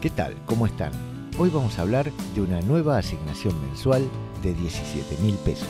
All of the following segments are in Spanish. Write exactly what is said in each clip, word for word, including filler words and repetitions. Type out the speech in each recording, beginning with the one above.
¿Qué tal? ¿Cómo están? Hoy vamos a hablar de una nueva asignación mensual de diecisiete mil pesos.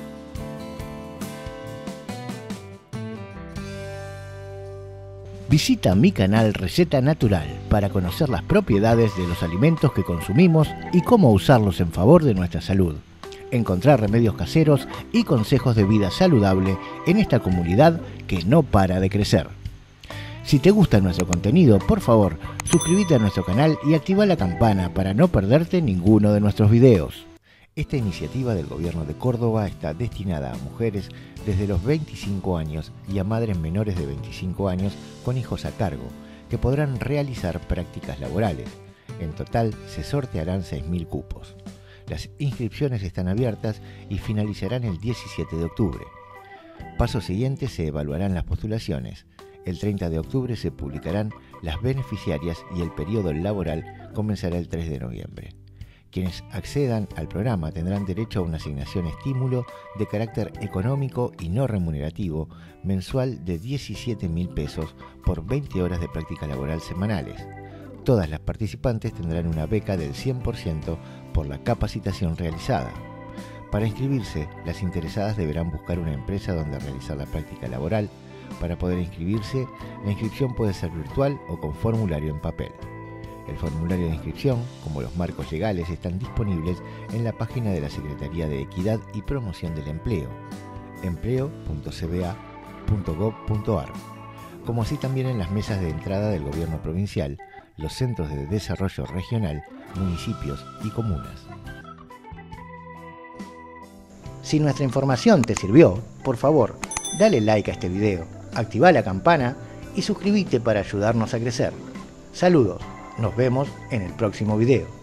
Visita mi canal Receta Natural para conocer las propiedades de los alimentos que consumimos y cómo usarlos en favor de nuestra salud. Encontrar remedios caseros y consejos de vida saludable en esta comunidad que no para de crecer. Si te gusta nuestro contenido, por favor, suscríbete a nuestro canal y activa la campana para no perderte ninguno de nuestros videos. Esta iniciativa del Gobierno de Córdoba está destinada a mujeres desde los veinticinco años y a madres menores de veinticinco años con hijos a cargo, que podrán realizar prácticas laborales. En total se sortearán seis mil cupos. Las inscripciones están abiertas y finalizarán el diecisiete de octubre. Paso siguiente, se evaluarán las postulaciones. El treinta de octubre se publicarán las beneficiarias y el periodo laboral comenzará el tres de noviembre. Quienes accedan al programa tendrán derecho a una asignación estímulo de carácter económico y no remunerativo mensual de diecisiete mil pesos por veinte horas de práctica laboral semanales. Todas las participantes tendrán una beca del cien por ciento por la capacitación realizada. Para inscribirse, las interesadas deberán buscar una empresa donde realizar la práctica laboral. Para poder inscribirse, la inscripción puede ser virtual o con formulario en papel. El formulario de inscripción, como los marcos legales, están disponibles en la página de la Secretaría de Equidad y Promoción del Empleo, empleo punto c b a punto gob punto a r, como así también en las mesas de entrada del Gobierno Provincial, los Centros de Desarrollo Regional, municipios y comunas. Si nuestra información te sirvió, por favor, dale like a este video, activa la campana y suscríbete para ayudarnos a crecer. Saludos. Nos vemos en el próximo video.